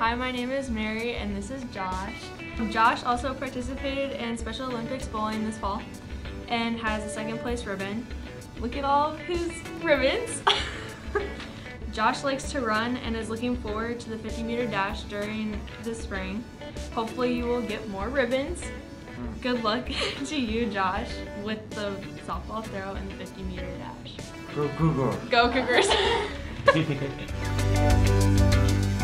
Hi, my name is Mary and this is Josh. Josh also participated in Special Olympics bowling this fall and has a second place ribbon. Look at all of his ribbons. Josh likes to run and is looking forward to the 50-meter dash during the spring. Hopefully you will get more ribbons. Good luck to you, Josh, with the softball throw and the 50-meter dash. Go Cougars! Go Cougars!